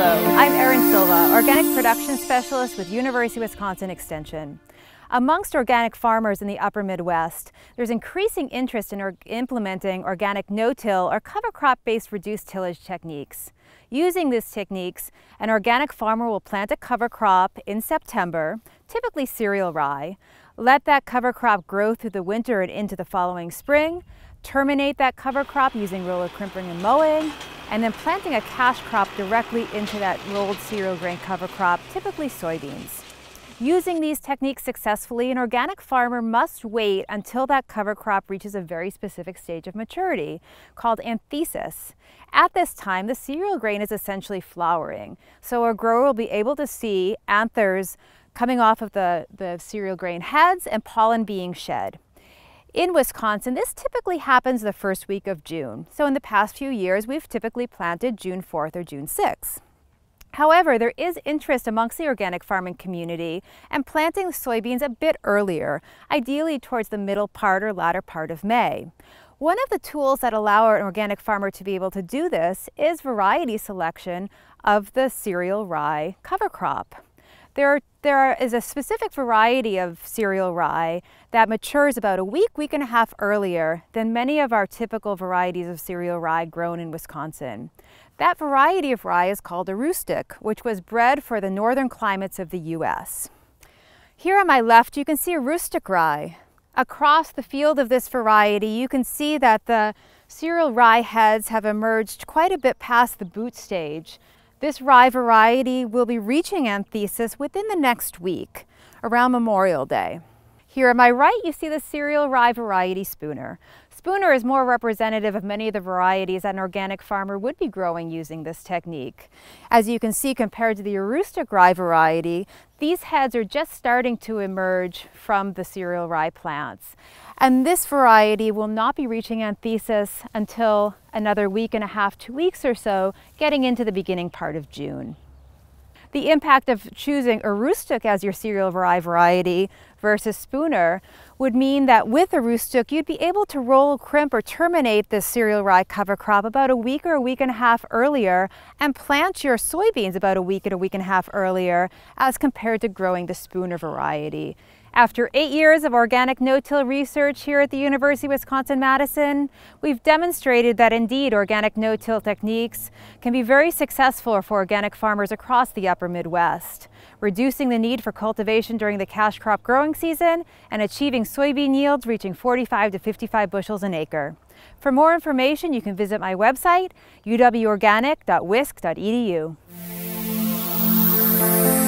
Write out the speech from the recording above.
Hello, I'm Erin Silva, Organic Production Specialist with University of Wisconsin Extension. Amongst organic farmers in the upper Midwest, there's increasing interest in implementing organic no-till or cover crop-based reduced tillage techniques. Using these techniques, an organic farmer will plant a cover crop in September, typically cereal rye, let that cover crop grow through the winter and into the following spring, terminate that cover crop using roller crimping and mowing, and then planting a cash crop directly into that rolled cereal grain cover crop, typically soybeans. Using these techniques successfully, an organic farmer must wait until that cover crop reaches a very specific stage of maturity called anthesis. At this time, the cereal grain is essentially flowering, so a grower will be able to see anthers coming off of the cereal grain heads and pollen being shed. In Wisconsin, this typically happens the first week of June. So in the past few years, we've typically planted June 4th or June 6th. However, there is interest amongst the organic farming community in planting soybeans a bit earlier, ideally towards the middle part or latter part of May. One of the tools that allow an organic farmer to be able to do this is variety selection of the cereal rye cover crop. There is a specific variety of cereal rye that matures about a week and a half earlier than many of our typical varieties of cereal rye grown in Wisconsin. That variety of rye is called a rustic, which was bred for the northern climates of the U.S. Here on my left, you can see a rustic rye. Across the field of this variety, you can see that the cereal rye heads have emerged quite a bit past the boot stage. This rye variety will be reaching anthesis within the next week, around Memorial Day. Here on my right, you see the cereal rye variety Spooner. Spooner is more representative of many of the varieties that an organic farmer would be growing using this technique. As you can see, compared to the rustic rye variety, these heads are just starting to emerge from the cereal rye plants. And this variety will not be reaching anthesis until another week and a half, 2 weeks or so, getting into the beginning part of June. The impact of choosing a rustic as your cereal rye variety versus Spooner would mean that with a rustic, you'd be able to roll, crimp, or terminate this cereal rye cover crop about a week or a week and a half earlier and plant your soybeans about a week and a half earlier as compared to growing the Spooner variety. After 8 years of organic no-till research here at the University of Wisconsin-Madison, we've demonstrated that indeed organic no-till techniques can be very successful for organic farmers across the upper Midwest, reducing the need for cultivation during the cash crop growing season and achieving soybean yields reaching 45 to 55 bushels an acre. For more information, you can visit my website, uworganic.wisc.edu.